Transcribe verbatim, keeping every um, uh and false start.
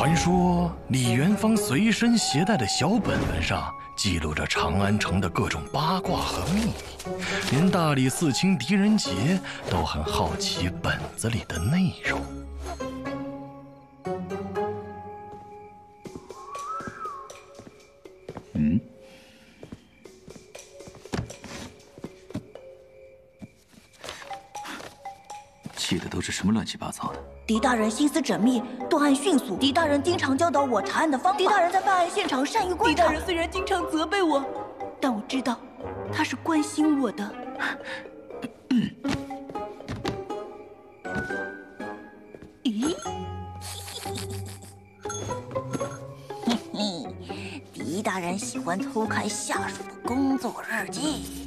传说李元芳随身携带的小本本上记录着长安城的各种八卦和秘密，连大理寺卿狄仁杰都很好奇本子里的内容。 嗯。 记的都是什么乱七八糟的？ 狄大人心思缜密，断案迅速。狄大人经常教导我查案的方法。狄大人在办案现场善于观察。狄大人虽然经常责备我，但我知道他是关心我的。咦？嘿嘿，狄大人喜欢偷看下属的工作日记。